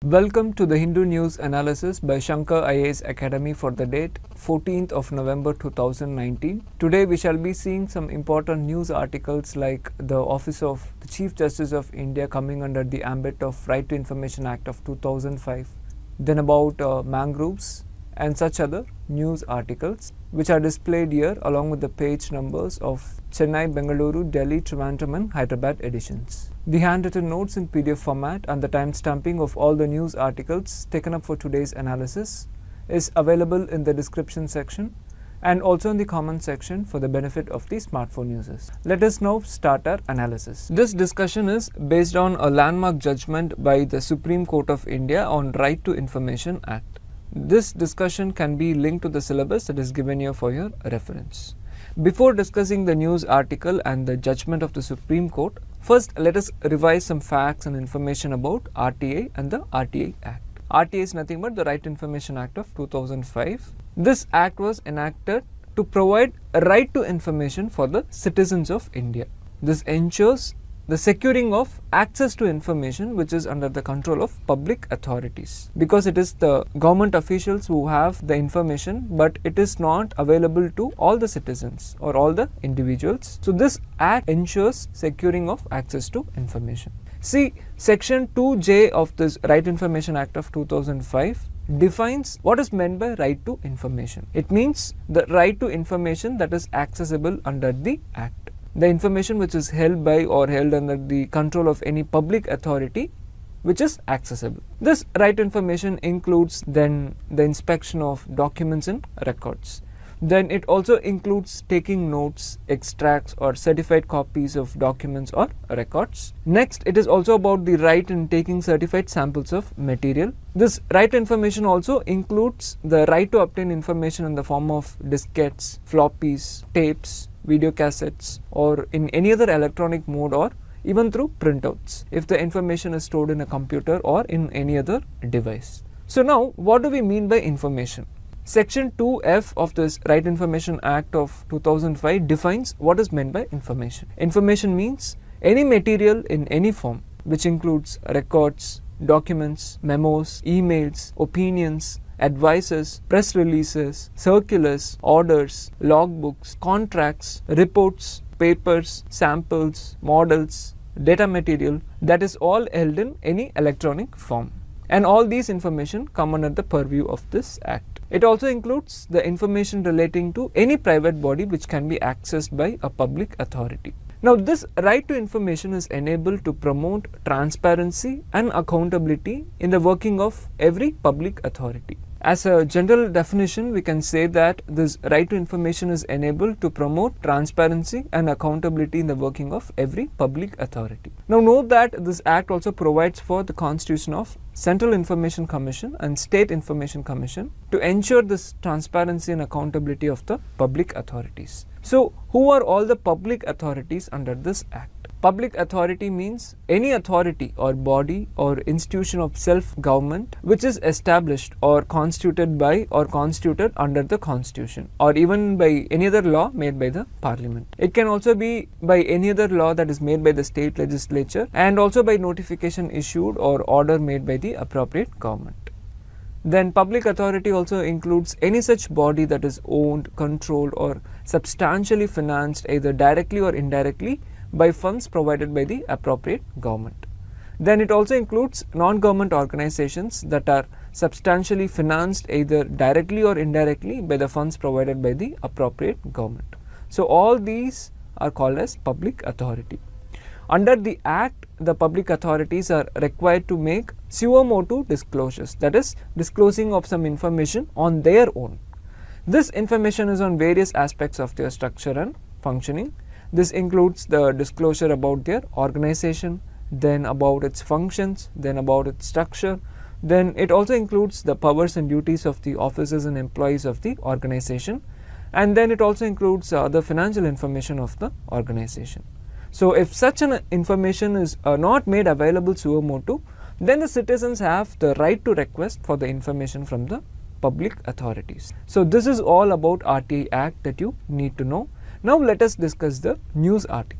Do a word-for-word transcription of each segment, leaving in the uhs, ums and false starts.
Welcome to the Hindu News Analysis by Shankar I A S Academy for the date fourteenth of November two thousand nineteen. Today we shall be seeing some important news articles like the Office of the Chief Justice of India coming under the ambit of Right to Information Act of two thousand five, then about uh, mangroves and such other news articles which are displayed here along with the page numbers of Chennai, Bengaluru, Delhi, Trivandrum and Hyderabad editions. The handwritten notes in P D F format and the timestamping of all the news articles taken up for today's analysis is available in the description section and also in the comment section for the benefit of the smartphone users. Let us now start our analysis. This discussion is based on a landmark judgment by the Supreme Court of India on Right to Information Act. This discussion can be linked to the syllabus that is given here for your reference. Before discussing the news article and the judgment of the Supreme Court, first let us revise some facts and information about R T I and the R T I Act. R T I is nothing but the Right to Information Act of two thousand five. This act was enacted to provide a right to information for the citizens of India. This ensures the securing of access to information which is under the control of public authorities, because it is the government officials who have the information but it is not available to all the citizens or all the individuals. So this act ensures securing of access to information. See, section two J of this Right to Information Act of two thousand five defines what is meant by right to information. It means the right to information that is accessible under the act. The information which is held by or held under the control of any public authority which is accessible. This right to information includes then the inspection of documents and records. Then it also includes taking notes, extracts or certified copies of documents or records. Next, it is also about the right in taking certified samples of material. This right to information also includes the right to obtain information in the form of diskettes, floppies, tapes, video cassettes or in any other electronic mode or even through printouts if the information is stored in a computer or in any other device. So now what do we mean by information? Section two F of this Right to Information Act of two thousand five defines what is meant by information. Information means any material in any form which includes records, documents, memos, emails, opinions, advices, press releases, circulars, orders, logbooks, contracts, reports, papers, samples, models, data material that is all held in any electronic form. And all these information come under the purview of this act. It also includes the information relating to any private body which can be accessed by a public authority. Now, this right to information is enabled to promote transparency and accountability in the working of every public authority. As a general definition, we can say that this right to information is enabled to promote transparency and accountability in the working of every public authority. Now, note that this act also provides for the constitution of Central Information Commission and State Information Commission to ensure this transparency and accountability of the public authorities. So, who are all the public authorities under this act? Public authority means any authority or body or institution of self-government which is established or constituted by or constituted under the constitution or even by any other law made by the parliament. It can also be by any other law that is made by the state legislature and also by notification issued or order made by the appropriate government. Then public authority also includes any such body that is owned, controlled or substantially financed either directly or indirectly by funds provided by the appropriate government. Then it also includes non-government organizations that are substantially financed either directly or indirectly by the funds provided by the appropriate government. So all these are called as public authority. Under the Act, the public authorities are required to make suo motu disclosures, that is, disclosing of some information on their own. This information is on various aspects of their structure and functioning. This includes the disclosure about their organization, then about its functions, then about its structure. Then it also includes the powers and duties of the officers and employees of the organization. And then it also includes uh, the financial information of the organization. So if such an information is uh, not made available suo motu, then the citizens have the right to request for the information from the public authorities. So this is all about R T I Act that you need to know. Now let us discuss the news article.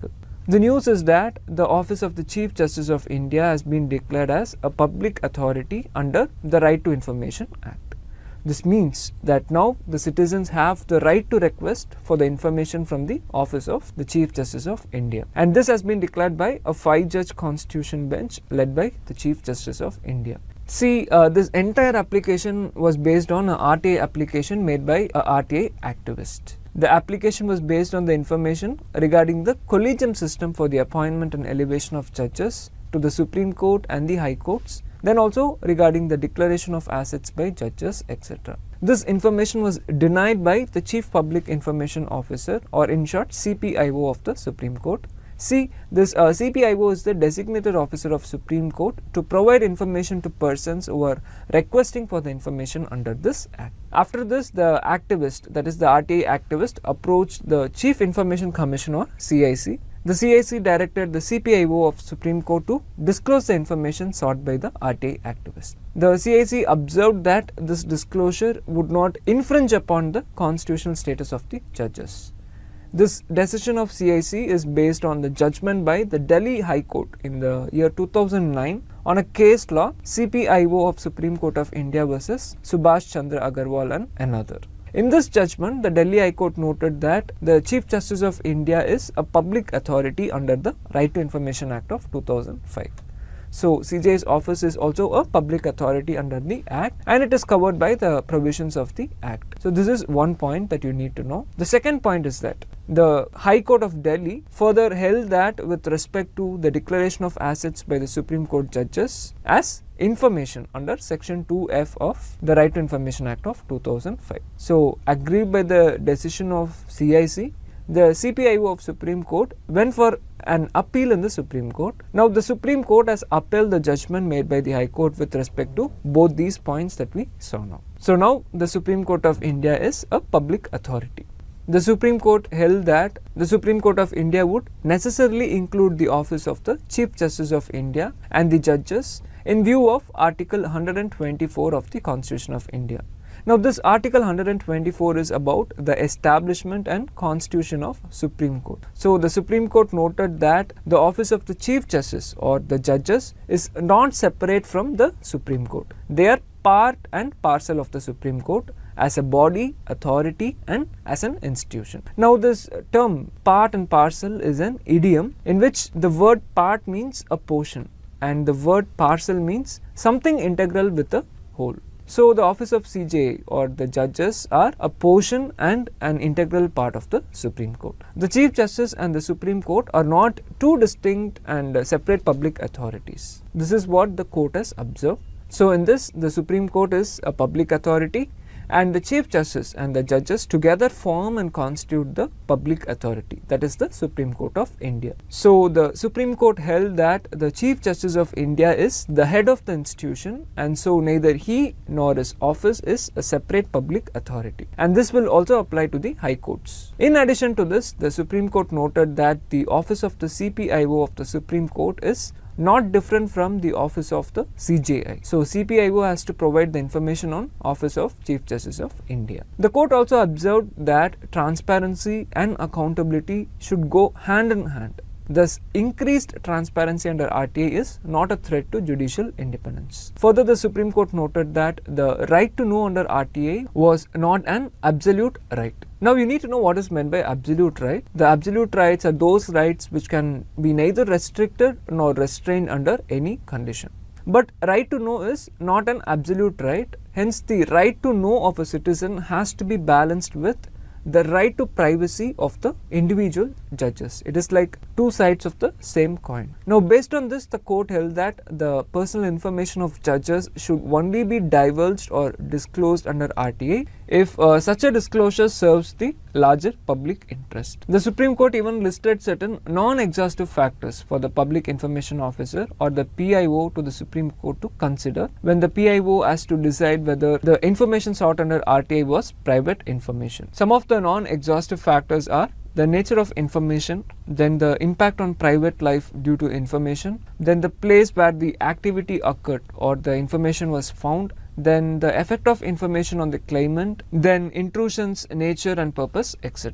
The news is that the Office of the Chief Justice of India has been declared as a public authority under the Right to Information Act. This means that now the citizens have the right to request for the information from the Office of the Chief Justice of India. And this has been declared by a five-judge constitution bench led by the Chief Justice of India. See, uh, this entire application was based on an R T I application made by a R T I activist. The application was based on the information regarding the collegium system for the appointment and elevation of judges to the Supreme Court and the High Courts, then also regarding the declaration of assets by judges, et cetera. This information was denied by the Chief Public Information Officer, or in short C P I O of the Supreme Court. See, this uh, C P I O is the designated officer of Supreme Court to provide information to persons who are requesting for the information under this act. After this, the activist, that is the R T I activist, approached the Chief Information Commission, or C I C. The C I C directed the C P I O of Supreme Court to disclose the information sought by the R T I activist. The C I C observed that this disclosure would not infringe upon the constitutional status of the judges. This decision of C I C is based on the judgment by the Delhi High Court in the year two thousand nine on a case law C P I O of Supreme Court of India versus Subhash Chandra Agarwal and another. In this judgment, the Delhi High Court noted that the Chief Justice of India is a public authority under the Right to Information Act of two thousand five. So, C J I's office is also a public authority under the Act, and it is covered by the provisions of the Act. So, this is one point that you need to know. The second point is that the High Court of Delhi further held that with respect to the declaration of assets by the Supreme Court judges as information under Section two F of the Right to Information Act of two thousand five. So, agreed by the decision of C I C, the C P I O of Supreme Court went for an appeal in the Supreme Court. Now, the Supreme Court has upheld the judgment made by the High Court with respect to both these points that we saw now. So, now the Supreme Court of India is a public authority. The Supreme Court held that the Supreme Court of India would necessarily include the office of the Chief Justice of India and the judges in view of Article one hundred twenty-four of the Constitution of India. Now, this Article one hundred twenty-four is about the establishment and constitution of Supreme Court. So, the Supreme Court noted that the office of the Chief Justice or the judges is not separate from the Supreme Court. They are part and parcel of the Supreme Court as a body, authority, and as an institution. Now, this term part and parcel is an idiom in which the word part means a portion and the word parcel means something integral with a whole. So, the office of C J I or the judges are a portion and an integral part of the Supreme Court. The Chief Justice and the Supreme Court are not two distinct and separate public authorities. This is what the court has observed. So, in this, the Supreme Court is a public authority and the Chief Justice and the judges together form and constitute the public authority, that is the Supreme Court of India. So, the Supreme Court held that the Chief Justice of India is the head of the institution, and so neither he nor his office is a separate public authority, and this will also apply to the High Courts. In addition to this, the Supreme Court noted that the office of the C P I O of the Supreme Court is not different from the office of the C J I. So, C P I O has to provide the information on office of Chief Justice of India. The court also observed that transparency and accountability should go hand in hand. Thus, increased transparency under R T I is not a threat to judicial independence. Further, the Supreme Court noted that the right to know under R T I was not an absolute right. Now, you need to know what is meant by absolute right. The absolute rights are those rights which can be neither restricted nor restrained under any condition. But right to know is not an absolute right. Hence, the right to know of a citizen has to be balanced with the right to privacy of the individual judges. It is like two sides of the same coin. Now, based on this, the court held that the personal information of judges should only be divulged or disclosed under R T I if uh, such a disclosure serves the larger public interest. The Supreme Court even listed certain non-exhaustive factors for the public information officer or the P I O to the Supreme Court to consider when the P I O has to decide whether the information sought under R T I was private information. Some of the non-exhaustive factors are the nature of information, then the impact on private life due to information, then the place where the activity occurred or the information was found, then the effect of information on the claimant, then intrusion's nature and purpose, et cetera.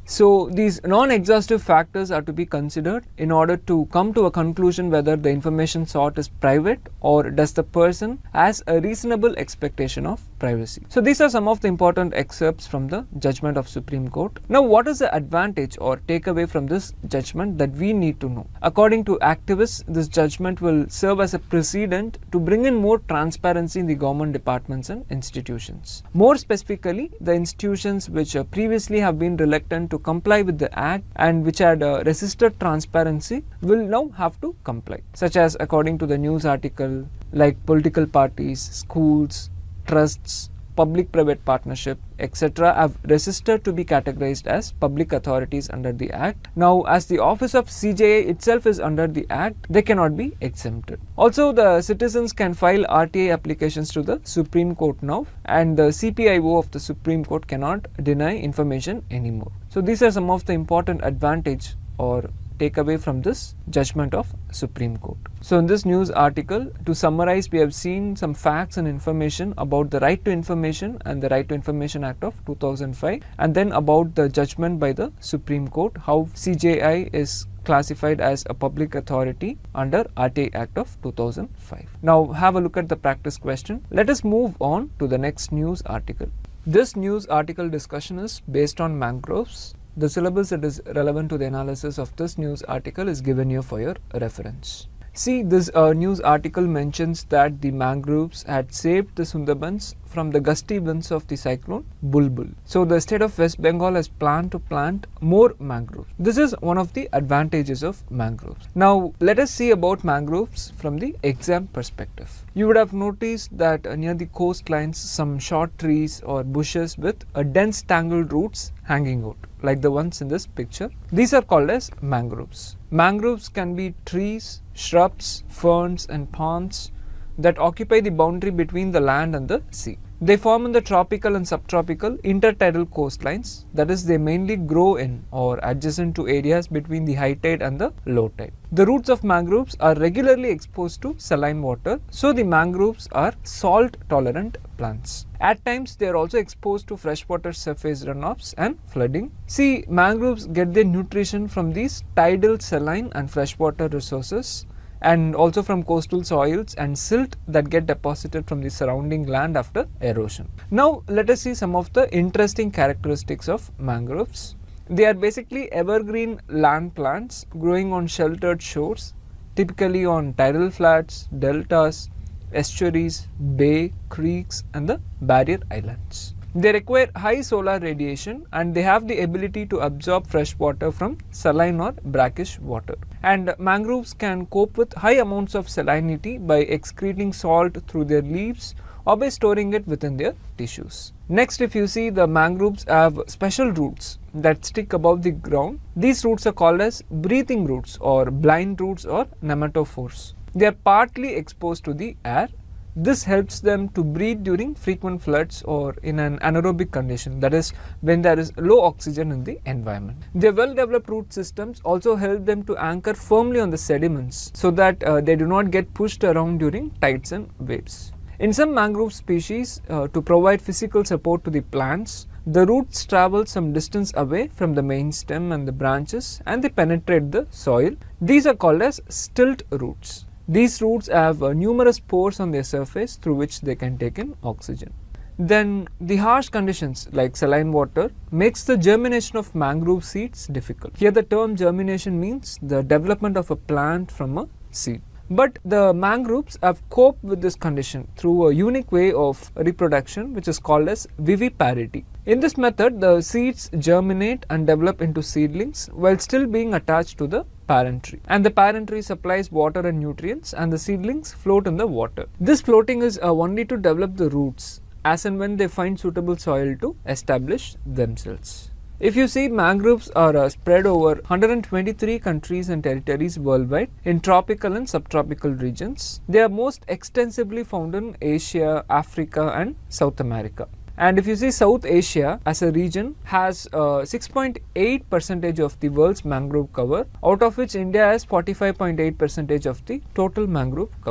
So these non-exhaustive factors are to be considered in order to come to a conclusion whether the information sought is private or does the person has a reasonable expectation of privacy. So these are some of the important excerpts from the judgment of Supreme Court. Now what is the advantage or takeaway from this judgment that we need to know? According to activists, this judgment will serve as a precedent to bring in more transparency in the government departments and institutions. More specifically, the institutions which uh, previously have been reluctant to comply with the act and which had uh, resisted transparency will now have to comply, such as according to the news article, like political parties, schools, trusts, public-private partnership, et cetera have resisted to be categorized as public authorities under the Act. Now, as the office of C J I itself is under the Act, they cannot be exempted. Also, the citizens can file R T I applications to the Supreme Court now, and the C P I O of the Supreme Court cannot deny information anymore. So, these are some of the important advantage or takeaway from this judgment of Supreme Court. So in this news article, to summarize, we have seen some facts and information about the Right to Information and the Right to Information Act of two thousand five, and then about the judgment by the Supreme Court, how C J I is classified as a public authority under R T I Act of two thousand five. Now have a look at the practice question. Let us move on to the next news article. This news article discussion is based on mangroves. The syllabus that is relevant to the analysis of this news article is given here for your reference. See, this uh, news article mentions that the mangroves had saved the Sundarbans from the gusty winds of the cyclone Bulbul. So the state of West Bengal has planned to plant more mangroves. This is one of the advantages of mangroves. Now let us see about mangroves from the exam perspective. You would have noticed that uh, near the coastlines some short trees or bushes with a dense tangled roots hanging out, like the ones in this picture. These are called as mangroves. Mangroves can be trees, shrubs, ferns and ponds that occupy the boundary between the land and the sea. They form in the tropical and subtropical intertidal coastlines, that is, they mainly grow in or adjacent to areas between the high tide and the low tide. The roots of mangroves are regularly exposed to saline water, so the mangroves are salt tolerant plants. At times they are also exposed to freshwater surface runoffs and flooding. See, mangroves get their nutrition from these tidal saline and freshwater resources, and also from coastal soils and silt that get deposited from the surrounding land after erosion. Now let us see some of the interesting characteristics of mangroves. They are basically evergreen land plants growing on sheltered shores, typically on tidal flats, deltas, estuaries, bay, creeks and the barrier islands. They require high solar radiation and they have the ability to absorb fresh water from saline or brackish water. And mangroves can cope with high amounts of salinity by excreting salt through their leaves or by storing it within their tissues. Next, if you see, the mangroves have special roots that stick above the ground. These roots are called as breathing roots or blind roots or nematophores. They are partly exposed to the air. This helps them to breathe during frequent floods or in an anaerobic condition, that is, when there is low oxygen in the environment. Their well-developed root systems also help them to anchor firmly on the sediments so that uh, they do not get pushed around during tides and waves. In some mangrove species, uh, to provide physical support to the plants, the roots travel some distance away from the main stem and the branches and they penetrate the soil. These are called as stilt roots. These roots have uh, numerous pores on their surface through which they can take in oxygen. Then the harsh conditions like saline water makes the germination of mangrove seeds difficult. Here the term germination means the development of a plant from a seed. But the mangroves have coped with this condition through a unique way of reproduction which is called as viviparity. In this method, the seeds germinate and develop into seedlings while still being attached to the parent tree. And the parent tree supplies water and nutrients and the seedlings float in the water. This floating is uh, only to develop the roots as and when they find suitable soil to establish themselves. If you see, mangroves are uh, spread over one hundred twenty-three countries and territories worldwide in tropical and subtropical regions. They are most extensively found in Asia, Africa and South America. And if you see, South Asia as a region has uh, six point eight percent of the world's mangrove cover, out of which India has forty-five point eight percent of the total mangrove cover.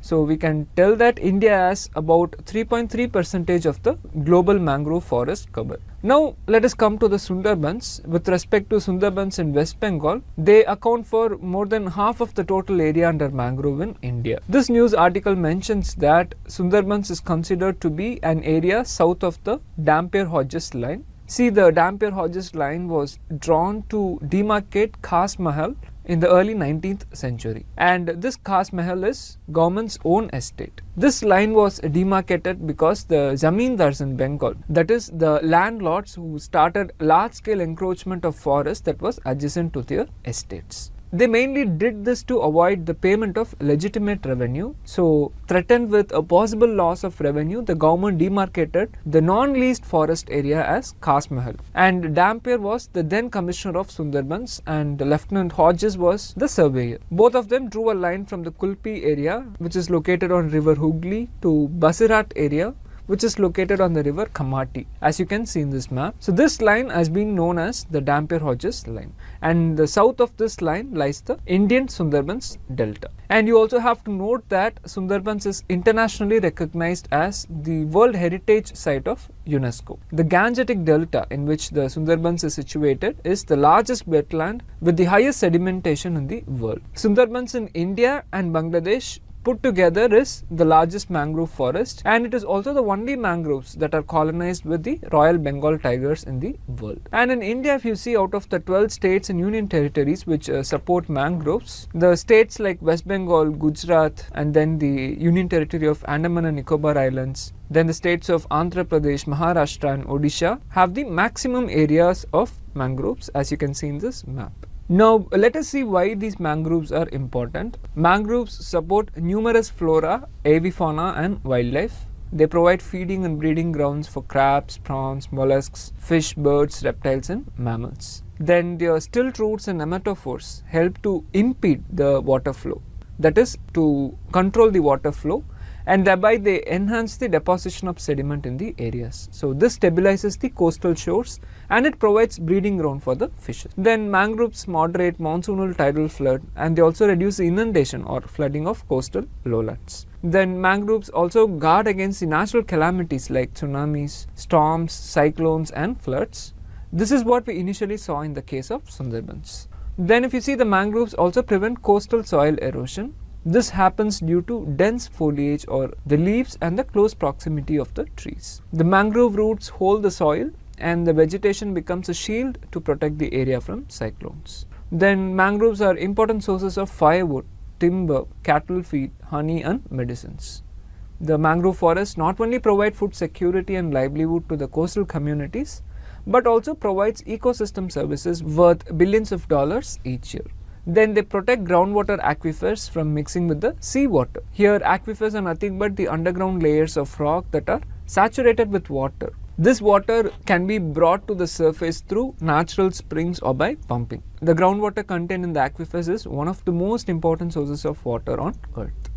So we can tell that India has about three point three percent of the global mangrove forest cover. Now let us come to the Sundarbans. With respect to Sundarbans in West Bengal, they account for more than half of the total area under mangrove in India. This news article mentions that Sundarbans is considered to be an area south of the Dampier-Hodges line. See, the Dampier-Hodges line was drawn to demarcate Khas Mahal in the early nineteenth century, and this Khas Mahal is government's own estate. This line was demarcated because the zamindars in Bengal, that is the landlords who started large scale encroachment of forest that was adjacent to their estates. They mainly did this to avoid the payment of legitimate revenue. So, threatened with a possible loss of revenue, the government demarcated the non-leased forest area as Khas Mahal. And Dampier was the then commissioner of Sundarbans and Lieutenant Hodges was the surveyor. Both of them drew a line from the Kulpi area, which is located on river Hooghly, to Basirat area, which is located on the river Kamati, as you can see in this map. So this line has been known as the Dampier-Hodges line, and the south of this line lies the Indian Sundarbans Delta. And you also have to note that Sundarbans is internationally recognized as the World Heritage Site of UNESCO. The Gangetic Delta in which the Sundarbans is situated is the largest wetland with the highest sedimentation in the world. Sundarbans in India and Bangladesh put together is the largest mangrove forest, and it is also the only mangroves that are colonized with the Royal Bengal tigers in the world. And in India, if you see, out of the twelve states and union territories which uh, support mangroves, the states like West Bengal, Gujarat, and then the union territory of Andaman and Nicobar Islands, then the states of Andhra Pradesh, Maharashtra and Odisha have the maximum areas of mangroves, as you can see in this map. Now let us see why these mangroves are important. Mangroves support numerous flora, avifauna and wildlife. They provide feeding and breeding grounds for crabs, prawns, mollusks, fish, birds, reptiles and mammals. Then their stilt roots and nematophores help to impede the water flow, that is to control the water flow, and thereby they enhance the deposition of sediment in the areas. So this stabilizes the coastal shores and it provides breeding ground for the fishes. Then mangroves moderate monsoonal tidal flood, and they also reduce inundation or flooding of coastal lowlands. Then mangroves also guard against the natural calamities like tsunamis, storms, cyclones and floods. This is what we initially saw in the case of Sundarbans. Then if you see, the mangroves also prevent coastal soil erosion. This happens due to dense foliage or the leaves and the close proximity of the trees. The mangrove roots hold the soil and the vegetation becomes a shield to protect the area from cyclones. Then mangroves are important sources of firewood, timber, cattle feed, honey and medicines. The mangrove forests not only provide food security and livelihood to the coastal communities, but also provides ecosystem services worth billions of dollars each year. Then they protect groundwater aquifers from mixing with the seawater. Here aquifers are nothing but the underground layers of rock that are saturated with water. This water can be brought to the surface through natural springs or by pumping. The groundwater contained in the aquifers is one of the most important sources of water on earth.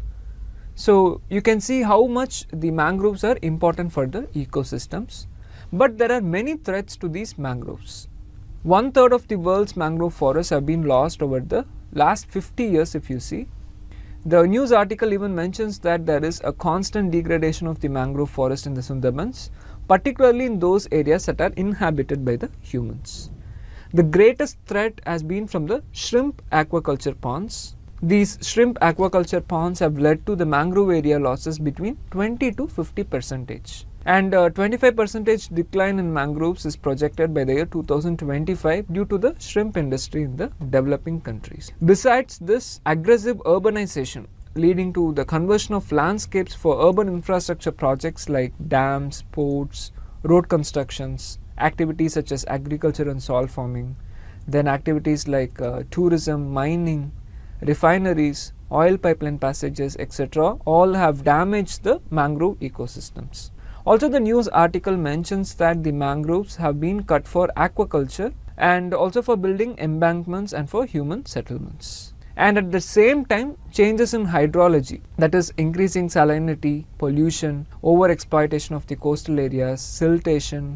So you can see how much the mangroves are important for the ecosystems. But there are many threats to these mangroves. One third of the world's mangrove forests have been lost over the last fifty years if you see. The news article even mentions that there is a constant degradation of the mangrove forest in the Sundarbans, particularly in those areas that are inhabited by the humans. The greatest threat has been from the shrimp aquaculture ponds. These shrimp aquaculture ponds have led to the mangrove area losses between twenty to fifty percent. And uh, twenty-five percent decline in mangroves is projected by the year two thousand twenty-five due to the shrimp industry in the developing countries. Besides this, aggressive urbanization leading to the conversion of landscapes for urban infrastructure projects like dams, ports, road constructions, activities such as agriculture and salt farming, then activities like uh, tourism, mining, refineries, oil pipeline passages, et cetera all have damaged the mangrove ecosystems. Also, the news article mentions that the mangroves have been cut for aquaculture and also for building embankments and for human settlements. And at the same time, changes in hydrology, that is increasing salinity, pollution, overexploitation of the coastal areas, siltation,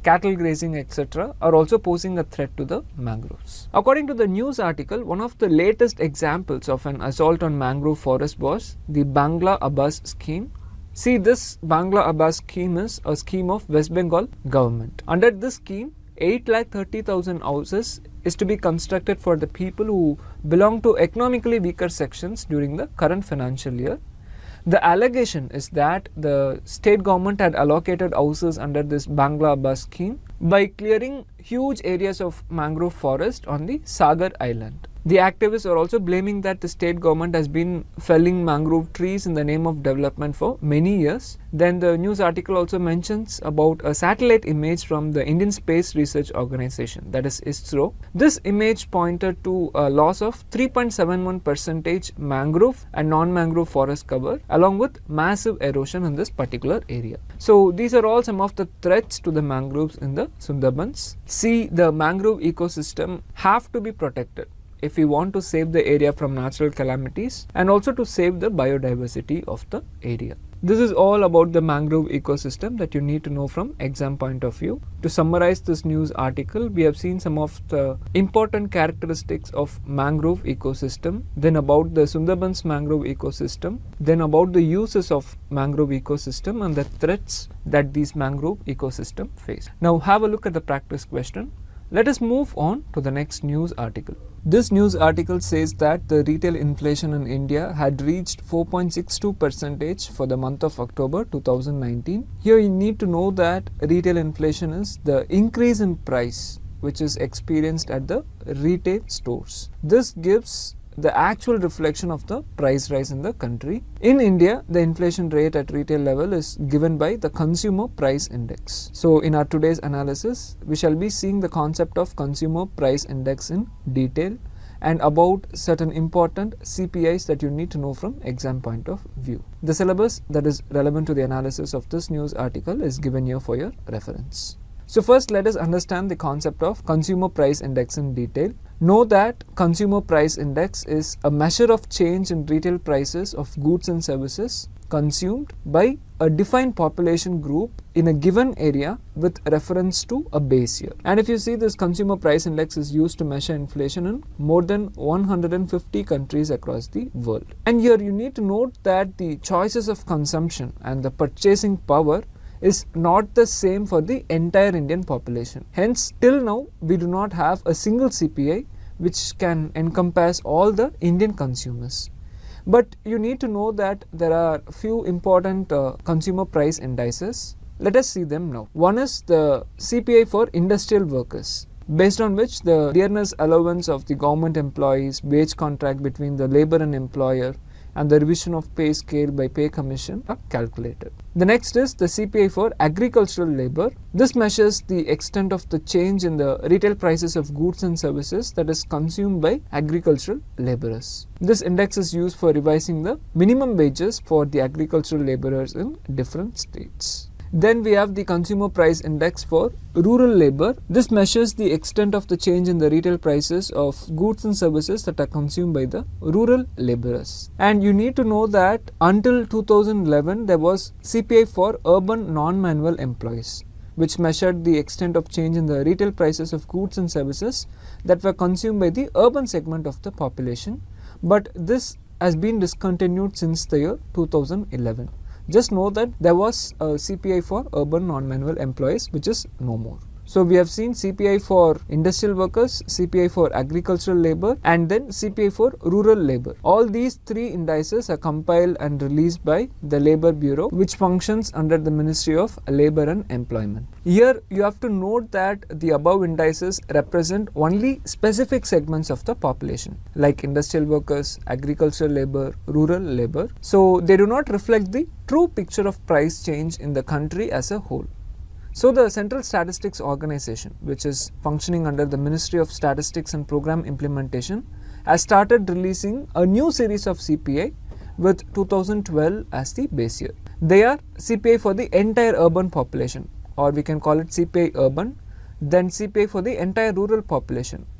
cattle grazing, et cetera are also posing a threat to the mangroves. According to the news article, one of the latest examples of an assault on mangrove forest was the Bangla Abbas scheme. See, this Bangla Abbas scheme is a scheme of West Bengal government. Under this scheme, eight lakh thirty thousand houses is to be constructed for the people who belong to economically weaker sections during the current financial year. The allegation is that the state government had allocated houses under this Bangla Abbas scheme by clearing huge areas of mangrove forest on the Sagar Island. The activists are also blaming that the state government has been felling mangrove trees in the name of development for many years. Then the news article also mentions about a satellite image from the Indian Space Research Organization, that is ISRO. This image pointed to a loss of three point seven one percent mangrove and non-mangrove forest cover, along with massive erosion in this particular area. So these are all some of the threats to the mangroves in the Sundarbans. See, the mangrove ecosystem have to be protected if we want to save the area from natural calamities and also to save the biodiversity of the area. This is all about the mangrove ecosystem that you need to know from exam point of view. To summarize this news article, we have seen some of the important characteristics of mangrove ecosystem, then about the Sundarbans mangrove ecosystem, then about the uses of mangrove ecosystem and the threats that these mangrove ecosystem face. Now have a look at the practice question. Let us move on to the next news article. This news article says that the retail inflation in India had reached four point six two percent for the month of October two thousand nineteen. Here you need to know that retail inflation is the increase in price which is experienced at the retail stores. This gives the actual reflection of the price rise in the country. In India, the inflation rate at retail level is given by the Consumer Price Index. So in our today's analysis, we shall be seeing the concept of Consumer Price Index in detail and about certain important C P Is that you need to know from exam point of view. The syllabus that is relevant to the analysis of this news article is given here for your reference. So first, let us understand the concept of Consumer Price Index in detail. Know that Consumer Price Index is a measure of change in retail prices of goods and services consumed by a defined population group in a given area with reference to a base year. And if you see, this Consumer Price Index is used to measure inflation in more than one hundred fifty countries across the world. And here you need to note that the choices of consumption and the purchasing power is not the same for the entire Indian population. Hence, till now, we do not have a single C P I which can encompass all the Indian consumers. But you need to know that there are few important uh, consumer price indices. Let us see them now. One is the C P I for industrial workers, based on which the dearness allowance of the government employees, wage contract between the labor and employer, and the revision of pay scale by pay commission are calculated. The next is the C P I for agricultural labor. This measures the extent of the change in the retail prices of goods and services that is consumed by agricultural laborers. This index is used for revising the minimum wages for the agricultural laborers in different states. Then we have the Consumer Price Index for rural labor. This measures the extent of the change in the retail prices of goods and services that are consumed by the rural laborers. And you need to know that until two thousand eleven, there was C P I for urban non-manual employees, which measured the extent of change in the retail prices of goods and services that were consumed by the urban segment of the population. But this has been discontinued since the year two thousand eleven. Just know that there was a C P I for urban non-manual employees, which is no more. So we have seen C P I for industrial workers, C P I for agricultural labor, and then C P I for rural labor. All these three indices are compiled and released by the Labour Bureau, which functions under the Ministry of Labour and Employment. Here you have to note that the above indices represent only specific segments of the population, like industrial workers, agricultural labor, rural labor. So they do not reflect the true picture of price change in the country as a whole. So the Central Statistics Organization, which is functioning under the Ministry of Statistics and Program Implementation, has started releasing a new series of C P I with two thousand twelve as the base year. They are C P I for the entire urban population, or we can call it C P I urban, then C P I for the entire rural population,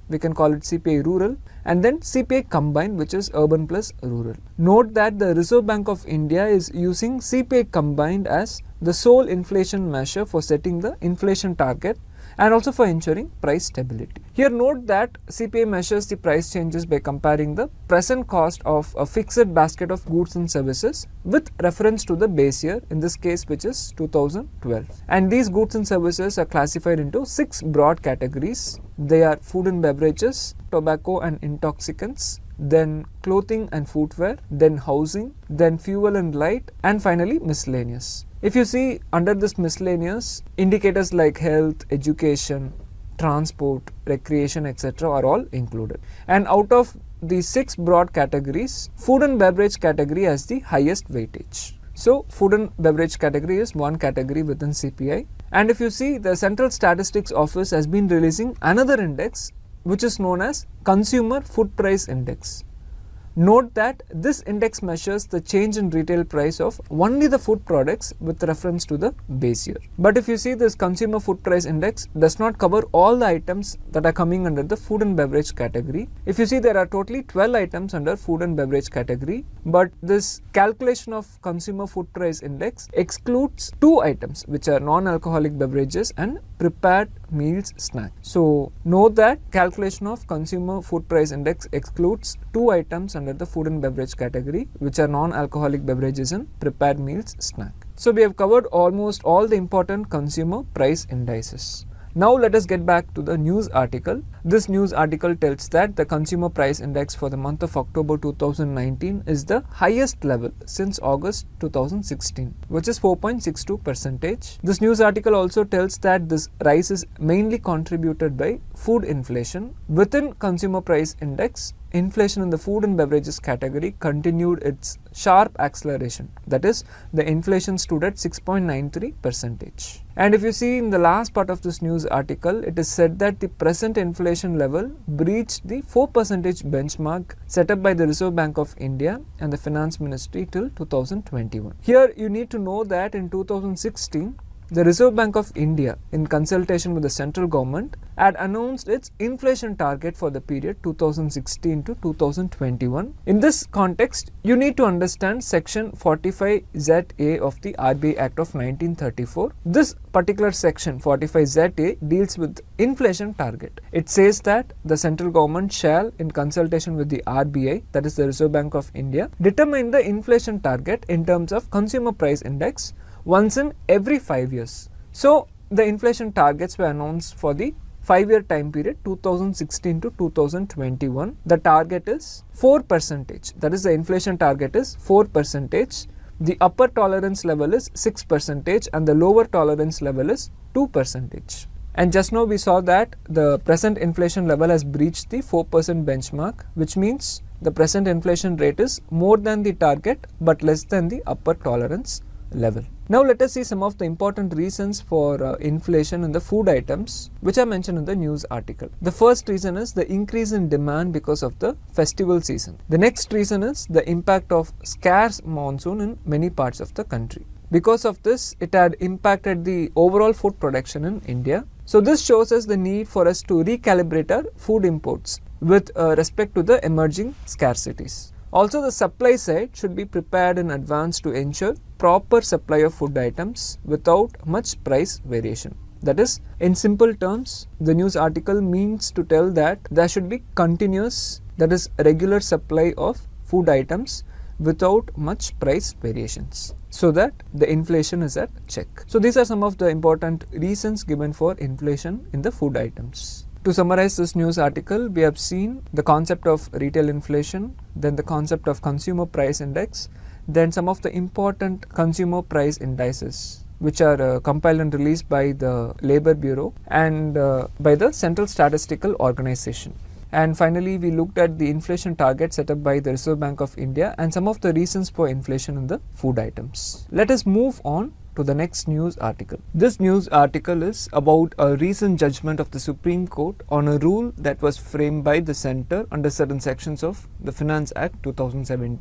we can call it C P I rural, and then C P I combined, which is urban plus rural. Note that the Reserve Bank of India is using C P I combined as the sole inflation measure for setting the inflation target and also for ensuring price stability. Here note that C P I measures the price changes by comparing the present cost of a fixed basket of goods and services with reference to the base year, in this case which is two thousand twelve. And these goods and services are classified into six broad categories. They are food and beverages, tobacco and intoxicants, then clothing and footwear, then housing, then fuel and light, and finally miscellaneous. If you see under this miscellaneous, indicators like health, education, transport, recreation, et cetera are all included. And out of these six broad categories, food and beverage category has the highest weightage. So food and beverage category is one category within C P I. And if you see, the Central Statistics Office has been releasing another index which is known as Consumer Food Price Index. Note that this index measures the change in retail price of only the food products with reference to the base year. But if you see, this Consumer Food Price Index does not cover all the items that are coming under the food and beverage category. If you see, there are totally twelve items under food and beverage category, but this calculation of Consumer Food Price Index excludes two items which are non-alcoholic beverages and prepared meals snack. So note that calculation of Consumer Food Price Index excludes two items under the food and beverage category, which are non-alcoholic beverages and prepared meals snack. So we have covered almost all the important consumer price indices. Now let us get back to the news article. This news article tells that the consumer price index for the month of October two thousand nineteen is the highest level since August two thousand sixteen, which is four point six two percent. This news article also tells that this rise is mainly contributed by food inflation. Within consumer price index, inflation in the food and beverages category continued its sharp acceleration. That is, the inflation stood at six point nine three percent. And if you see in the last part of this news article, it is said that the present inflation level breached the four percent benchmark set up by the Reserve Bank of India and the Finance Ministry till two thousand twenty-one. Here you need to know that in two thousand sixteen, the Reserve Bank of India, in consultation with the central government, had announced its inflation target for the period two thousand sixteen to two thousand twenty-one. In this context, you need to understand section forty-five Z A of the R B I Act of nineteen thirty-four. This particular section forty-five Z A deals with inflation target. It says that the central government shall, in consultation with the R B I, that is the Reserve Bank of India, determine the inflation target in terms of consumer price index once in every five years. So the inflation targets were announced for the five-year time period two thousand sixteen to two thousand twenty-one. The target is four percent. That is, the inflation target is four percent. The upper tolerance level is six percent and the lower tolerance level is two percent. And just now we saw that the present inflation level has breached the four percent benchmark, which means the present inflation rate is more than the target but less than the upper tolerance level. Now let us see some of the important reasons for uh, inflation in the food items which are mentioned in the news article. The first reason is the increase in demand because of the festival season. The next reason is the impact of scarce monsoon in many parts of the country. Because of this, it had impacted the overall food production in India. So this shows us the need for us to recalibrate our food imports with uh, respect to the emerging scarcities. Also, the supply side should be prepared in advance to ensure proper supply of food items without much price variation. That is, in simple terms, the news article means to tell that there should be continuous, that is, regular supply of food items without much price variations, so that the inflation is at check. So these are some of the important reasons given for inflation in the food items. To summarize this news article, we have seen the concept of retail inflation, then the concept of consumer price index, then some of the important consumer price indices which are uh, compiled and released by the Labour Bureau and uh, by the Central Statistical Organization. And finally, we looked at the inflation target set up by the Reserve Bank of India and some of the reasons for inflation in the food items. Let us move on to the next news article. This news article is about a recent judgment of the Supreme Court on a rule that was framed by the centre under certain sections of the Finance Act two thousand seventeen.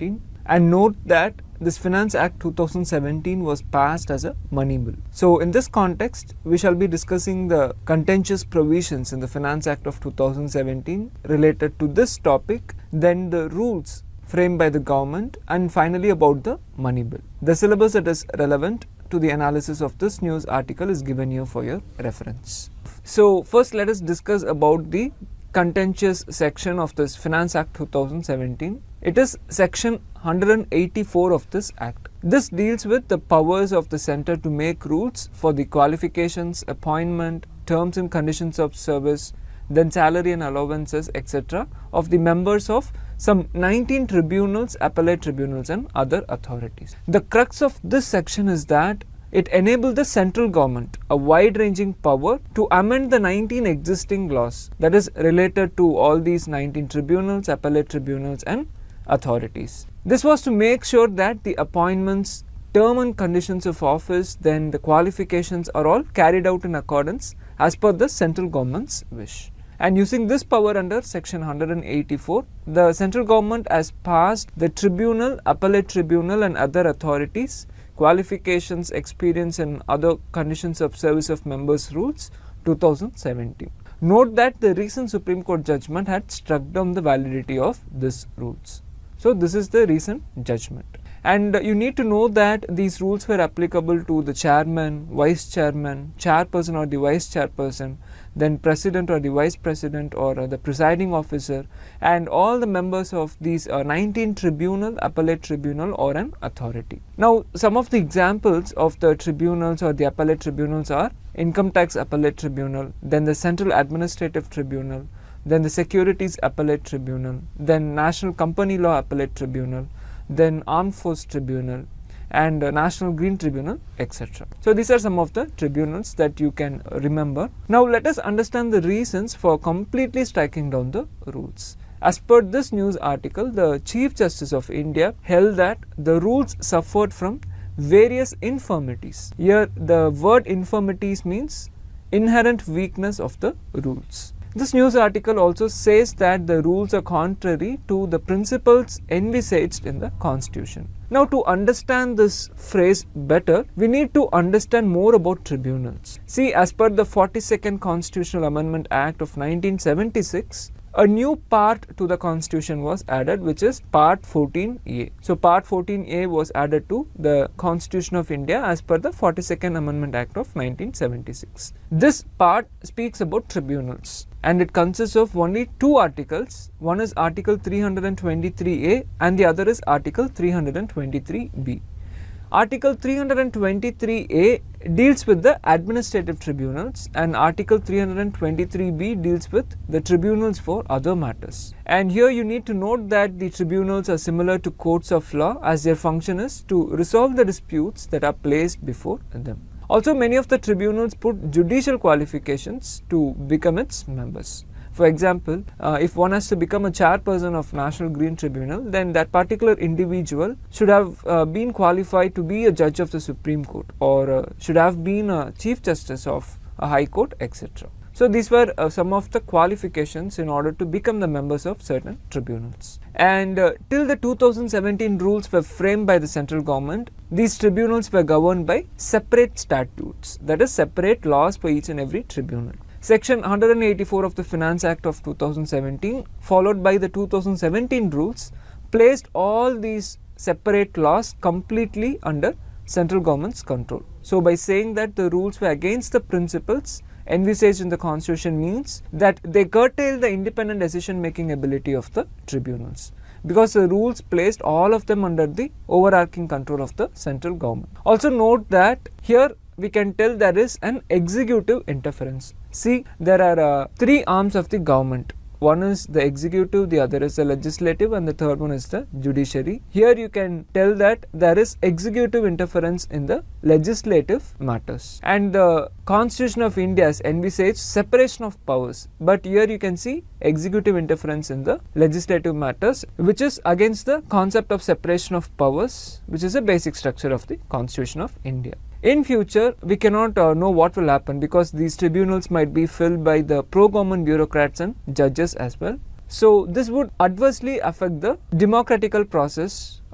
And note that this Finance Act two thousand seventeen was passed as a money bill. So in this context, we shall be discussing the contentious provisions in the Finance Act of two thousand seventeen related to this topic, then the rules framed by the government, and finally about the money bill. The syllabus that is relevant to the analysis of this news article is given here for your reference. So first let us discuss about the contentious section of this Finance Act two thousand seventeen. It is section one hundred eighty-four of this act. This deals with the powers of the centre to make rules for the qualifications, appointment, terms and conditions of service, then salary and allowances, et cetera of the members of some nineteen tribunals, appellate tribunals and other authorities. The crux of this section is that it enabled the central government a wide-ranging power to amend the nineteen existing laws that is related to all these nineteen tribunals, appellate tribunals and authorities. This was to make sure that the appointments, term and conditions of office, then the qualifications are all carried out in accordance as per the central government's wish. And using this power under section one hundred eighty-four, the central government has passed the tribunal, appellate tribunal and other authorities, qualifications, experience and other conditions of service of members rules two thousand seventeen. Note that the recent Supreme Court judgment had struck down the validity of these rules. So this is the recent judgment. And you need to know that these rules were applicable to the chairman, vice chairman, chairperson or the vice chairperson, then president or the vice president or uh, the presiding officer, and all the members of these uh, nineteen tribunal, appellate tribunal or an authority. Now some of the examples of the tribunals or the appellate tribunals are Income Tax Appellate Tribunal, then the Central Administrative Tribunal, then the Securities Appellate Tribunal, then National Company Law Appellate Tribunal, then Armed Force Tribunal and uh, National Green Tribunal, et cetera. So these are some of the tribunals that you can remember. Now let us understand the reasons for completely striking down the rules. As per this news article, the Chief Justice of India held that the rules suffered from various infirmities. Here the word infirmities means inherent weakness of the rules. This news article also says that the rules are contrary to the principles envisaged in the Constitution. Now to understand this phrase better, we need to understand more about tribunals. See, as per the forty-second Constitutional Amendment Act of nineteen seventy-six, a new part to the Constitution was added, which is Part fourteen A. So Part fourteen A was added to the Constitution of India as per the forty-second Amendment Act of nineteen seventy-six. This part speaks about tribunals and it consists of only two articles. One is Article three hundred twenty-three A and the other is Article three hundred twenty-three B. Article three hundred twenty-three A deals with the administrative tribunals and Article three hundred twenty-three B deals with the tribunals for other matters. And here you need to note that the tribunals are similar to courts of law as their function is to resolve the disputes that are placed before them. Also, many of the tribunals put judicial qualifications to become its members. For example, uh, if one has to become a chairperson of National Green Tribunal, then that particular individual should have uh, been qualified to be a judge of the Supreme Court or uh, should have been a Chief Justice of a High Court, et cetera. So these were uh, some of the qualifications in order to become the members of certain tribunals. And uh, till the two thousand seventeen rules were framed by the central government, these tribunals were governed by separate statutes, that is separate laws for each and every tribunal. Section one hundred eighty-four of the Finance Act of two thousand seventeen, followed by the two thousand seventeen rules, placed all these separate laws completely under central government's control. So by saying that the rules were against the principles envisaged in the Constitution means that they curtail the independent decision making ability of the tribunals, because the rules placed all of them under the overarching control of the central government. Also note that here we can tell there is an executive interference. See, there are uh, three arms of the government. One is the executive, the other is the legislative, and the third one is the judiciary. Here you can tell that there is executive interference in the legislative matters. And the Constitution of India has envisaged separation of powers. But here you can see executive interference in the legislative matters, which is against the concept of separation of powers, which is a basic structure of the Constitution of India. In future, we cannot uh, know what will happen because these tribunals might be filled by the pro-government bureaucrats and judges as well. So this would adversely affect the democratical process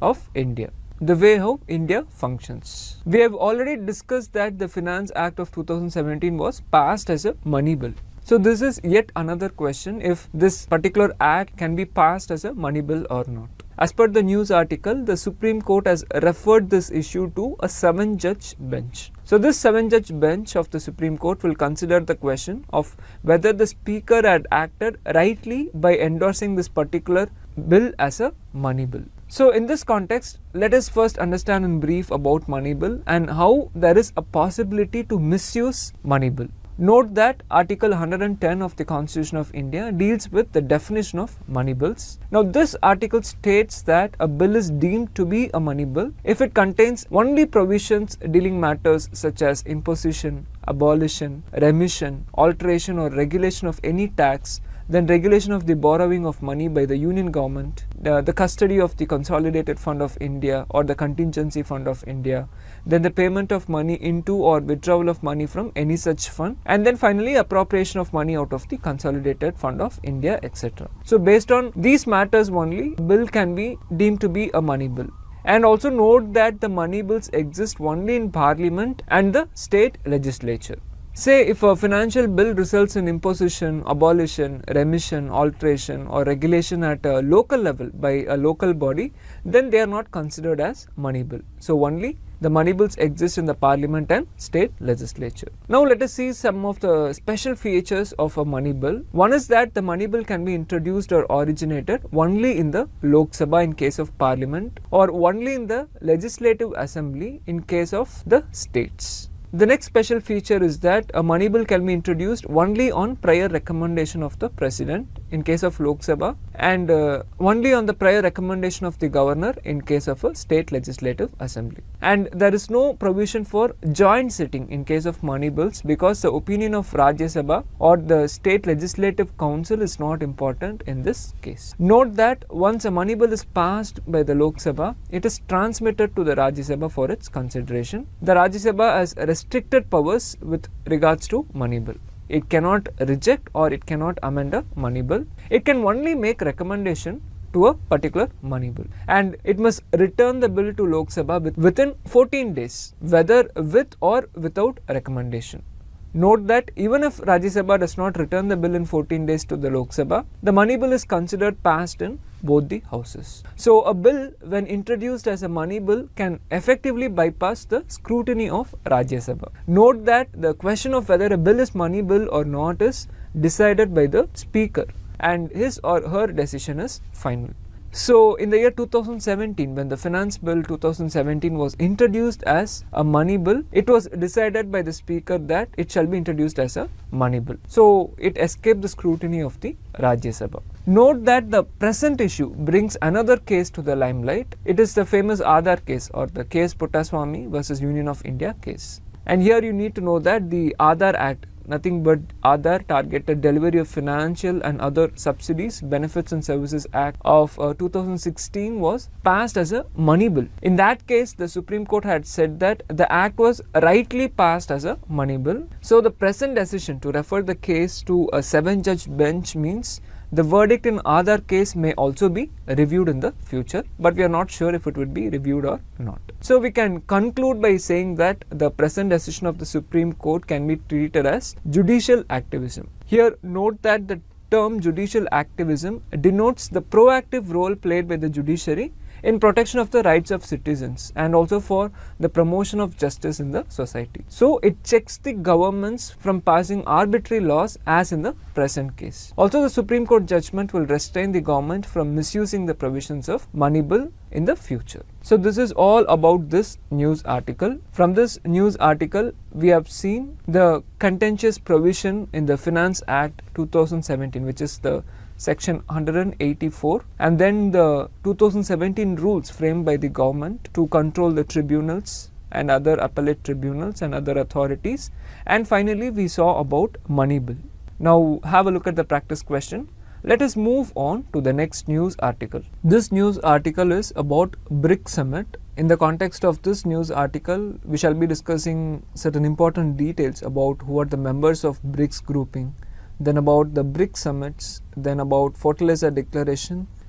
of India, the way how India functions. We have already discussed that the Finance Act of two thousand seventeen was passed as a money bill. So this is yet another question, if this particular act can be passed as a money bill or not. As per the news article, the Supreme Court has referred this issue to a seven judge bench. So this seven judge bench of the Supreme Court will consider the question of whether the Speaker had acted rightly by endorsing this particular bill as a money bill. So in this context, let us first understand in brief about money bill and how there is a possibility to misuse money bill. Note that Article one hundred ten of the Constitution of India deals with the definition of money bills. Now this article states that a bill is deemed to be a money bill if it contains only provisions dealing matters such as imposition, abolition, remission, alteration or regulation of any tax, then regulation of the borrowing of money by the Union government, uh, the custody of the Consolidated Fund of India or the Contingency Fund of India, then the payment of money into or withdrawal of money from any such fund, and then finally appropriation of money out of the Consolidated Fund of India, et cetera. So based on these matters only, bill can be deemed to be a money bill. And also note that the money bills exist only in Parliament and the state legislature. Say if a financial bill results in imposition, abolition, remission, alteration or regulation at a local level by a local body, then they are not considered as money bill. So only the money bills exist in the Parliament and state legislature. Now let us see some of the special features of a money bill. One is that the money bill can be introduced or originated only in the Lok Sabha in case of Parliament, or only in the Legislative Assembly in case of the states. The next special feature is that a money bill can be introduced only on prior recommendation of the President in case of Lok Sabha, and uh, only on the prior recommendation of the Governor in case of a state legislative assembly. And there is no provision for joint sitting in case of money bills, because the opinion of Rajya Sabha or the state legislative council is not important in this case. Note that once a money bill is passed by the Lok Sabha, it is transmitted to the Rajya Sabha for its consideration. The Rajya Sabha has restricted powers with regards to money bill. It cannot reject or it cannot amend a money bill. It can only make recommendation to a particular money bill, and it must return the bill to Lok Sabha with, within fourteen days, whether with or without recommendation. Note that even if Rajya Sabha does not return the bill in fourteen days to the Lok Sabha, the money bill is considered passed in both the houses. So a bill when introduced as a money bill can effectively bypass the scrutiny of Rajya Sabha. Note that the question of whether a bill is money bill or not is decided by the Speaker, and his or her decision is final. So in the year two thousand seventeen, when the Finance Bill two thousand seventeen was introduced as a money bill, it was decided by the Speaker that it shall be introduced as a money bill. So it escaped the scrutiny of the Rajya Sabha. Note that the present issue brings another case to the limelight. It is the famous Aadhaar case, or the K S Puttaswamy versus Union of India case. And here you need to know that the Aadhaar Act, nothing but Aadhaar Targeted Delivery of Financial and Other Subsidies, Benefits and Services Act of uh, two thousand sixteen was passed as a money bill. In that case, the Supreme Court had said that the act was rightly passed as a money bill. So the present decision to refer the case to a seven judge bench means the verdict in Aadhaar case may also be reviewed in the future, but we are not sure if it would be reviewed or not. So we can conclude by saying that the present decision of the Supreme Court can be treated as judicial activism. Here note that the term judicial activism denotes the proactive role played by the judiciary in protection of the rights of citizens and also for the promotion of justice in the society. So it checks the governments from passing arbitrary laws, as in the present case. Also, the Supreme Court judgment will restrain the government from misusing the provisions of money bill in the future. So this is all about this news article. From this news article, we have seen the contentious provision in the Finance Act two thousand seventeen, which is the Section one hundred eighty-four, and then the two thousand seventeen rules framed by the government to control the tribunals and other appellate tribunals and other authorities, and finally we saw about money bill. Now have a look at the practice question. Let us move on to the next news article. This news article is about BRICS Summit. In the context of this news article, we shall be discussing certain important details about who are the members of BRICS grouping, then about the BRICS summits, then about fertilizer declaration,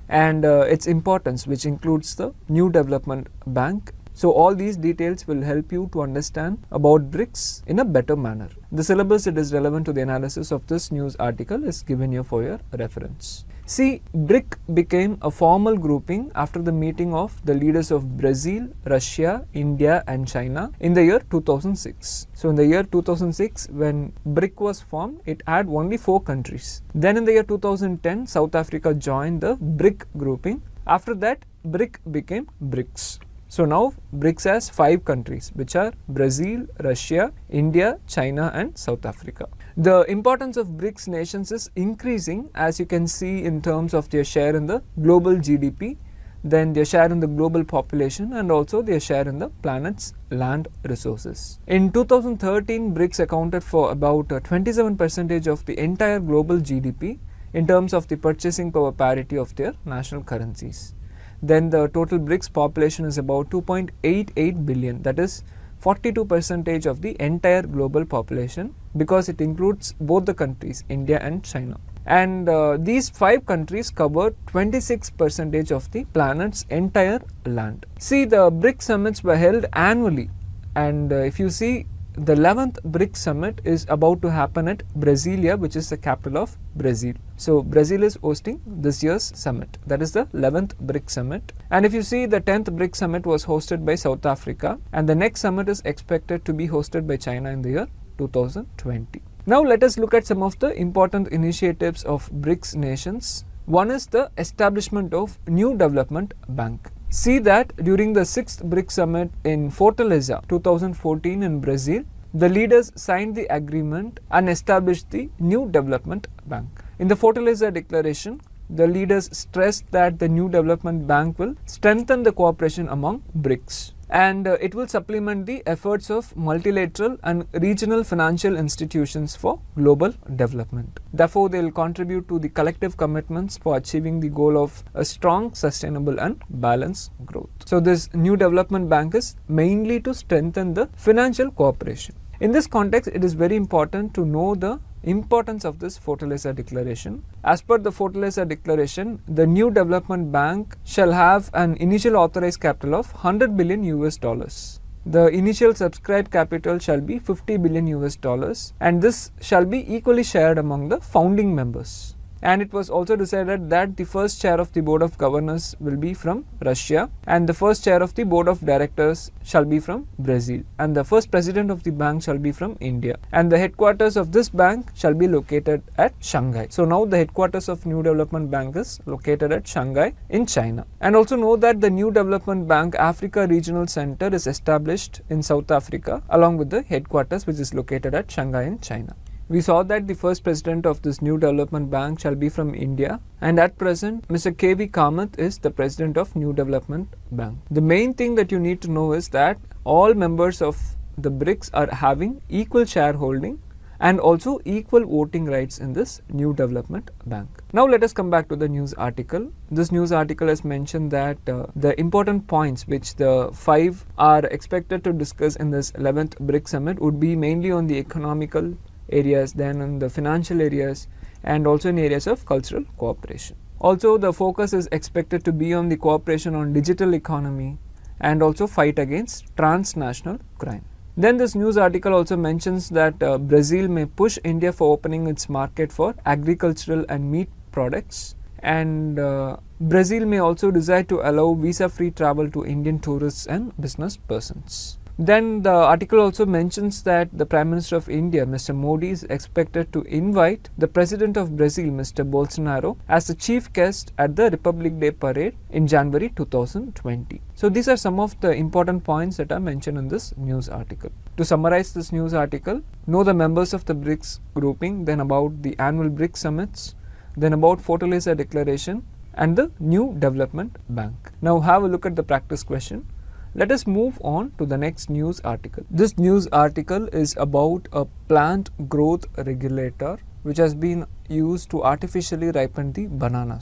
and uh, its importance, which includes the New Development Bank. So all these details will help you to understand about BRICS in a better manner. The syllabus that is relevant to the analysis of this news article is given here for your reference. See, BRIC became a formal grouping after the meeting of the leaders of Brazil, Russia, India and China in the year two thousand six. So in the year two thousand six, when BRIC was formed, it had only four countries. Then in the year two thousand ten, South Africa joined the BRIC grouping. After that, BRIC became BRICS. So now BRICS has five countries, which are Brazil, Russia, India, China and South Africa. The importance of BRICS nations is increasing, as you can see in terms of their share in the global G D P, then their share in the global population and also their share in the planet's land resources. In two thousand thirteen, BRICS accounted for about twenty-seven percent of the entire global G D P in terms of the purchasing power parity of their national currencies. Then the total BRICS population is about two point eight eight billion, that is forty-two percent of the entire global population, because it includes both the countries, India and China. And uh, these five countries cover twenty-six percent of the planet's entire land. See, the BRICS summits were held annually, and uh, if you see, the eleventh BRICS summit is about to happen at Brasilia, which is the capital of Brazil. So Brazil is hosting this year's summit. That is the eleventh BRICS summit. And if you see, the tenth BRICS summit was hosted by South Africa, and the next summit is expected to be hosted by China in the year two thousand twenty. Now let us look at some of the important initiatives of BRICS nations. One is the establishment of New Development Bank. See that during the sixth BRICS summit in Fortaleza two thousand fourteen in Brazil, the leaders signed the agreement and established the New Development Bank. In the Fortaleza Declaration, the leaders stressed that the New Development Bank will strengthen the cooperation among BRICS, and uh, it will supplement the efforts of multilateral and regional financial institutions for global development. Therefore, they will contribute to the collective commitments for achieving the goal of a strong, sustainable and balanced growth. So this New Development Bank is mainly to strengthen the financial cooperation. In this context, it is very important to know the importance of this Fortaleza Declaration. As per the Fortaleza Declaration, the New Development Bank shall have an initial authorized capital of one hundred billion U S dollars. The initial subscribed capital shall be fifty billion U S dollars, and this shall be equally shared among the founding members. And it was also decided that the first chair of the board of governors will be from Russia, and the first chair of the board of directors shall be from Brazil, and the first president of the bank shall be from India, and the headquarters of this bank shall be located at Shanghai. So now the headquarters of New Development Bank is located at Shanghai in China. And also know that the New Development Bank Africa Regional Center is established in South Africa along with the headquarters, which is located at Shanghai in China. We saw that the first president of this New Development Bank shall be from India, and at present Mister K V Kamath is the president of New Development Bank. The main thing that you need to know is that all members of the BRICS are having equal shareholding and also equal voting rights in this New Development Bank. Now let us come back to the news article. This news article has mentioned that uh, the important points which the five are expected to discuss in this eleventh BRICS summit would be mainly on the economical areas, then in the financial areas, and also in areas of cultural cooperation. Also, the focus is expected to be on the cooperation on digital economy and also fight against transnational crime. Then this news article also mentions that uh, Brazil may push India for opening its market for agricultural and meat products, and uh, Brazil may also decide to allow visa-free travel to Indian tourists and business persons. Then the article also mentions that the Prime Minister of India, Mister Modi, is expected to invite the President of Brazil, Mister Bolsonaro, as the chief guest at the Republic Day parade in January two thousand twenty. So these are some of the important points that are mentioned in this news article. To summarize this news article, know the members of the BRICS grouping, then about the annual BRICS summits, then about Fortaleza Declaration and the New Development Bank. Now have a look at the practice question. Let us move on to the next news article. This news article is about a plant growth regulator which has been used to artificially ripen the bananas.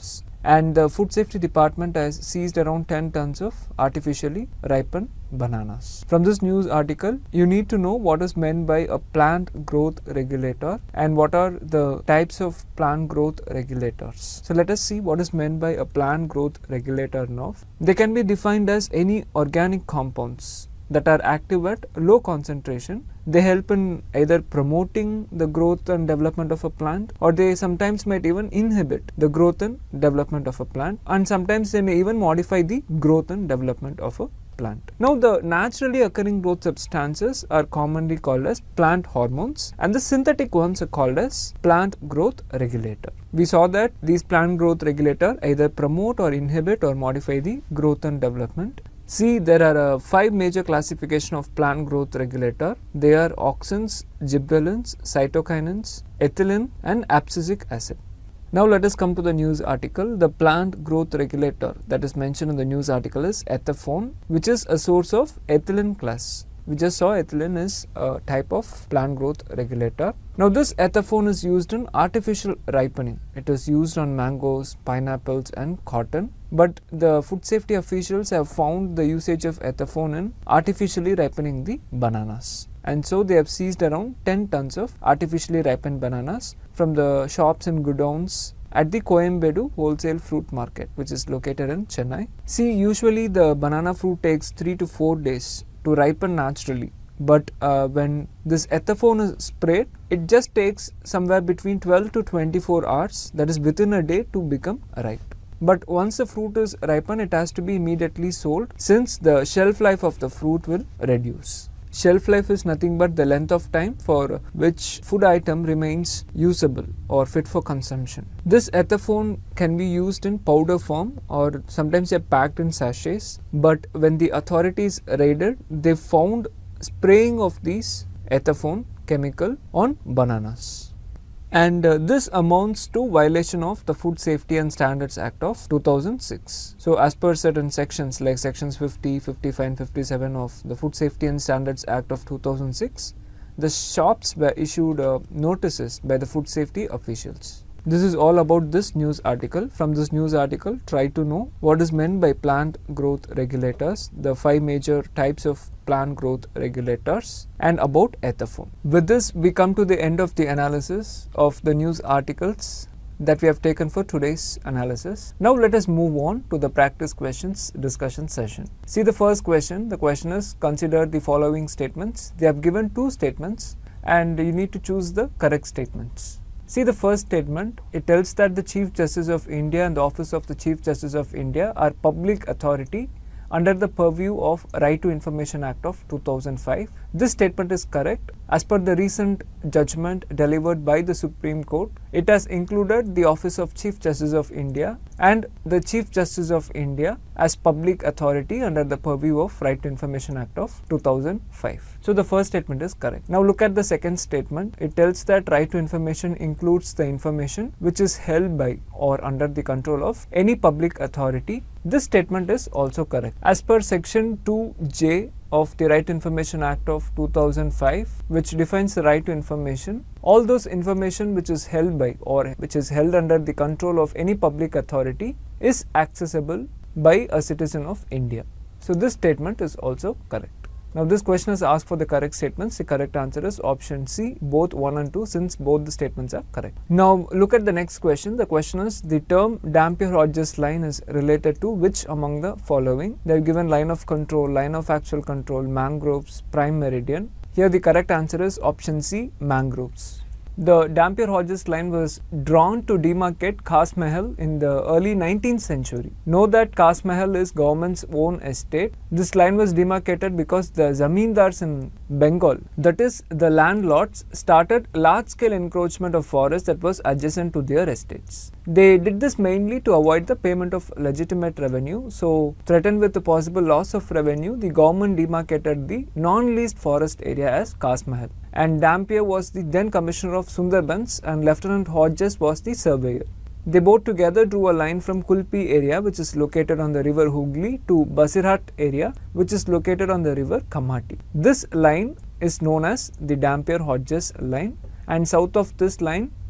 And the Food Safety Department has seized around ten tons of artificially ripened bananas. From this news article, you need to know what is meant by a plant growth regulator and what are the types of plant growth regulators. So let us see what is meant by a plant growth regulator now. They can be defined as any organic compounds that are active at low concentration. They help in either promoting the growth and development of a plant, or they sometimes might even inhibit the growth and development of a plant, and sometimes they may even modify the growth and development of a plant. Now, the naturally occurring growth substances are commonly called as plant hormones, and the synthetic ones are called as plant growth regulator. We saw that these plant growth regulator either promote or inhibit or modify the growth and development. See, there are uh, five major classification of plant growth regulator. They are auxins, gibberellins, cytokinins, ethylene and abscisic acid. Now let us come to the news article. The plant growth regulator that is mentioned in the news article is ethaphone, which is a source of ethylene class. We just saw ethylene is a type of plant growth regulator. Now this ethaphone is used in artificial ripening. It is used on mangoes, pineapples and cotton. But the food safety officials have found the usage of ethaphone in artificially ripening the bananas. And so they have seized around ten tons of artificially ripened bananas from the shops and godowns at the Coimbatore Wholesale Fruit Market, which is located in Chennai. See, usually the banana fruit takes three to four days to ripen naturally, but uh, when this ethaphone is sprayed, it just takes somewhere between twelve to twenty-four hours, that is within a day, to become ripe. But once the fruit is ripened, it has to be immediately sold, since the shelf life of the fruit will reduce. Shelf life is nothing but the length of time for which food item remains usable or fit for consumption. This ethaphone can be used in powder form, or sometimes they are packed in sachets. But when the authorities raided, they found spraying of these ethaphone chemical on bananas. And uh, this amounts to violation of the Food Safety and Standards Act of two thousand six. So as per certain sections like sections fifty, fifty-five and fifty-seven of the Food Safety and Standards Act of two thousand six, the shops were issued uh, notices by the food safety officials. This is all about this news article. From this news article, try to know what is meant by plant growth regulators, the five major types of plant growth regulators, and about ethaphone. With this, we come to the end of the analysis of the news articles that we have taken for today's analysis. Now let us move on to the practice questions discussion session. See the first question. The question is, consider the following statements. They have given two statements and you need to choose the correct statements. See the first statement, it tells that the Chief Justice of India and the Office of the Chief Justice of India are public authority under the purview of Right to Information Act of two thousand five. This statement is correct. As per the recent judgment delivered by the Supreme Court, it has included the Office of Chief Justice of India and the Chief Justice of India as public authority under the purview of Right to Information Act of two thousand five. So the first statement is correct. Now look at the second statement. It tells that right to information includes the information which is held by or under the control of any public authority. This statement is also correct. As per section two J of the Right to Information Act of two thousand five, which defines the right to information, all those information which is held by or which is held under the control of any public authority is accessible by a citizen of India. So this statement is also correct. Now this question is asked for the correct statements. The correct answer is option C, both one and two, since both the statements are correct. Now look at the next question. The question is, the term Dampier-Hodges line is related to which among the following? They are given line of control, line of actual control, mangroves, prime meridian. Here the correct answer is option C, mangroves. The Dampier-Hodges line was drawn to demarcate Khas Mahal in the early nineteenth century. Know that Khas Mahal is government's own estate. This line was demarcated because the zamindars in Bengal, that is the landlords, started large-scale encroachment of forest that was adjacent to their estates. They did this mainly to avoid the payment of legitimate revenue. So, threatened with the possible loss of revenue, the government demarcated the non-leased forest area as Khas Mahal. And Dampier was the then commissioner of Sundarbans and Lieutenant Hodges was the surveyor. They both together drew a line from Kulpi area, which is located on the river Hooghly, to Basirhat area, which is located on the river Kamati. This line is known as the Dampier-Hodges line, and south of this line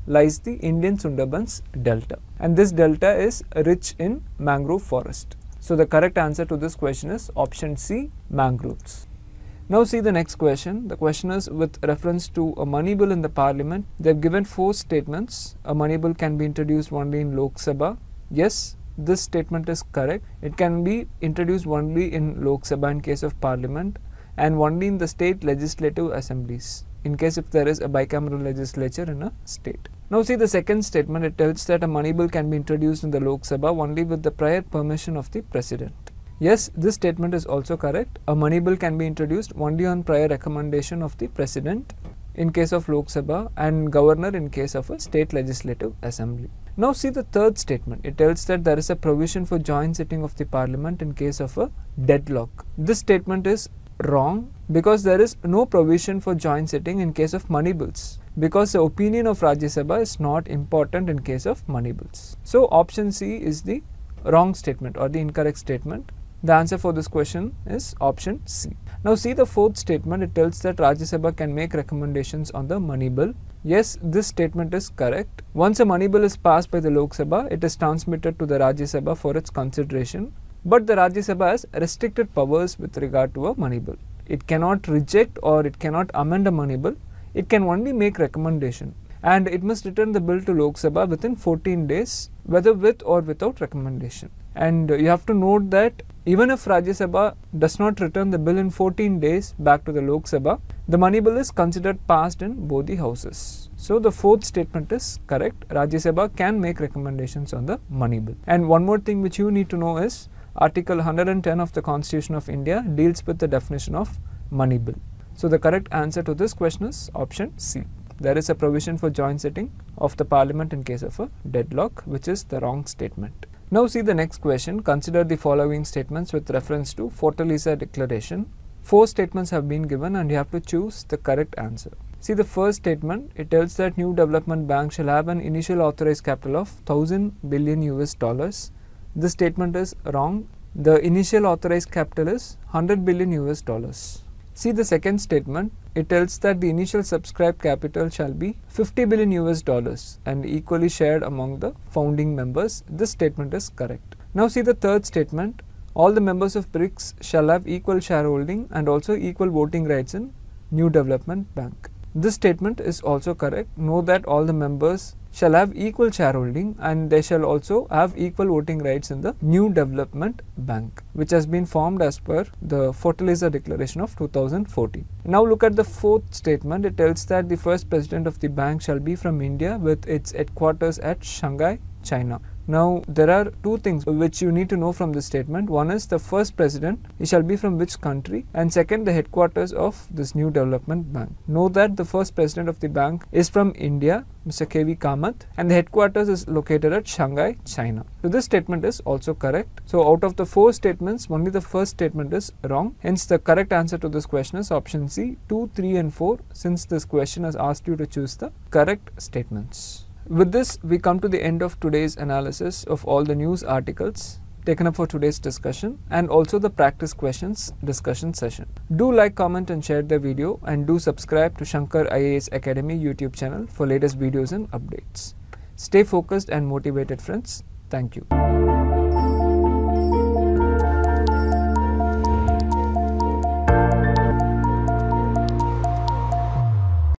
lies the Indian Sundarbans Delta, and this delta is rich in mangrove forest. So the correct answer to this question is option C, mangroves. Now see the next question. The question is with reference to a money bill in the parliament. They have given four statements. A money bill can be introduced only in Lok Sabha. Yes, this statement is correct. It can be introduced only in Lok Sabha in case of parliament, and only in the state legislative assemblies in case if there is a bicameral legislature in a state. Now see the second statement. It tells that a money bill can be introduced in the Lok Sabha only with the prior permission of the president. Yes, this statement is also correct. A money bill can be introduced only on prior recommendation of the president in case of Lok Sabha and governor in case of a state legislative assembly. Now see the third statement. It tells that there is a provision for joint sitting of the parliament in case of a deadlock. This statement is wrong because there is no provision for joint sitting in case of money bills, because the opinion of Rajya Sabha is not important in case of money bills. So option C is the wrong statement or the incorrect statement. The answer for this question is option C. Now see the fourth statement. It tells that Rajya Sabha can make recommendations on the money bill. Yes, this statement is correct. Once a money bill is passed by the Lok Sabha, it is transmitted to the Rajya Sabha for its consideration. But the Rajya Sabha has restricted powers with regard to a money bill. It cannot reject or it cannot amend a money bill. It can only make recommendation, and it must return the bill to Lok Sabha within fourteen days, whether with or without recommendation. And you have to note that even if Rajya Sabha does not return the bill in fourteen days back to the Lok Sabha, the money bill is considered passed in both the houses. So the fourth statement is correct. Rajya Sabha can make recommendations on the money bill. And one more thing which you need to know is Article one hundred ten of the Constitution of India deals with the definition of money bill. So the correct answer to this question is option C. There is a provision for joint sitting of the parliament in case of a deadlock, which is the wrong statement. Now see the next question. Consider the following statements with reference to Fortaleza Declaration. Four statements have been given and you have to choose the correct answer. See the first statement. It tells that New Development Bank shall have an initial authorized capital of one thousand billion U S dollars. This statement is wrong. The initial authorized capital is one hundred billion U S dollars. See the second statement. It tells that the initial subscribed capital shall be fifty billion U S dollars and equally shared among the founding members. This statement is correct. Now see the third statement. All the members of BRICS shall have equal shareholding and also equal voting rights in New Development Bank. This statement is also correct. Know that all the members shall have equal shareholding and they shall also have equal voting rights in the New Development Bank, which has been formed as per the Fortaleza Declaration of two thousand fourteen. Now look at the fourth statement. It tells that the first president of the bank shall be from India with its headquarters at Shanghai, China. Now there are two things which you need to know from this statement. One is the first president, he shall be from which country, and second the headquarters of this New Development Bank. Know that the first president of the bank is from India, Mister K V Kamath, and the headquarters is located at Shanghai, China. So this statement is also correct. So out of the four statements, only the first statement is wrong. Hence the correct answer to this question is option C, two, three and four, since this question has asked you to choose the correct statements. With this, we come to the end of today's analysis of all the news articles taken up for today's discussion and also the practice questions discussion session. Do like, comment and share the video, and do subscribe to Shankar I A S Academy YouTube channel for latest videos and updates. Stay focused and motivated, friends. Thank you.